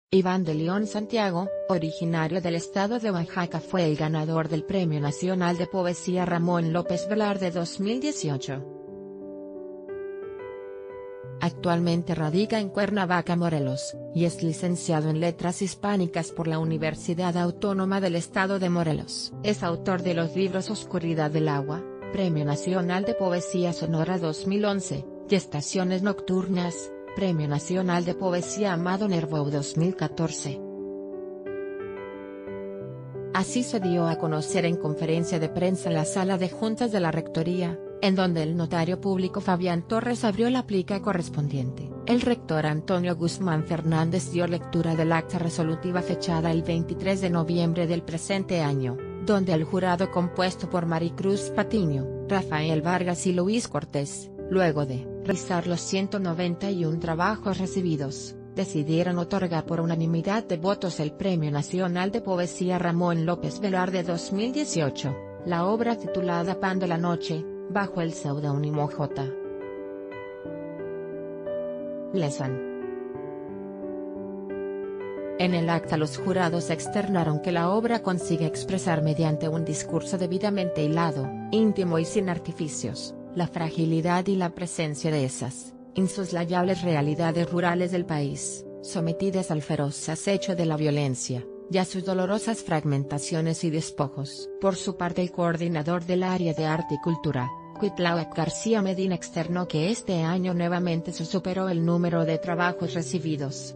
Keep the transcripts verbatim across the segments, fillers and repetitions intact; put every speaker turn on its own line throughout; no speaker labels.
Iván de León Santiago, originario del estado de Oaxaca, fue el ganador del Premio Nacional de Poesía Ramón López Velarde dos mil dieciocho. Actualmente radica en Cuernavaca, Morelos, y es licenciado en Letras Hispánicas por la Universidad Autónoma del Estado de Morelos. Es autor de los libros Oscuridad del Agua, Premio Nacional de Poesía Sonora dos mil once, y Estaciones Nocturnas, Premio Nacional de Poesía Amado Nervo dos mil catorce. Así se dio a conocer en conferencia de prensa en la sala de juntas de la Rectoría, en donde el notario público Fabián Torres abrió la plica correspondiente. El rector Antonio Guzmán Fernández dio lectura del acta resolutiva fechada el veintitrés de noviembre del presente año, donde el jurado compuesto por Maricruz Patiño, Rafael Vargas y Luis Cortés, luego de revisar los ciento noventa y uno trabajos recibidos, decidieron otorgar por unanimidad de votos el Premio Nacional de Poesía Ramón López Velarde dos mil dieciocho, la obra titulada Pan de la Noche, bajo el seudónimo J. Lesan. En el acta los jurados externaron que la obra consigue expresar mediante un discurso debidamente hilado, íntimo y sin artificios, la fragilidad y la presencia de esas insoslayables realidades rurales del país, sometidas al feroz acecho de la violencia, y a sus dolorosas fragmentaciones y despojos. Por su parte, el coordinador del área de arte y cultura, Cuitláhuac García Medina, externó que este año nuevamente se superó el número de trabajos recibidos.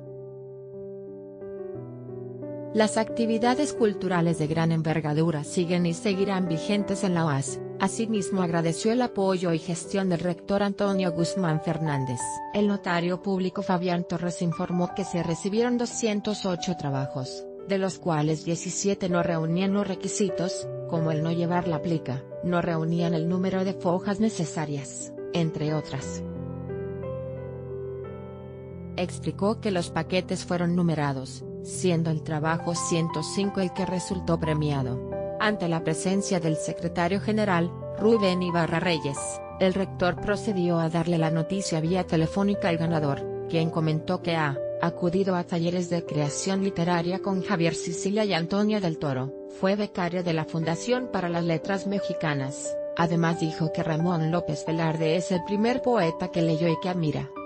Las actividades culturales de gran envergadura siguen y seguirán vigentes en la U A S. Asimismo, agradeció el apoyo y gestión del rector Antonio Guzmán Fernández. El notario público Fabián Torres informó que se recibieron doscientos ocho trabajos, de los cuales diecisiete no reunían los requisitos, como el no llevar la plica, no reunían el número de fojas necesarias, entre otras. Explicó que los paquetes fueron numerados, siendo el trabajo ciento cinco el que resultó premiado. Ante la presencia del secretario general, Rubén Ibarra Reyes, el rector procedió a darle la noticia vía telefónica al ganador, quien comentó que ha acudido a talleres de creación literaria con Javier Sicilia y Antonio del Toro, fue becario de la Fundación para las Letras Mexicanas. Además dijo que Ramón López Velarde es el primer poeta que leyó y que admira.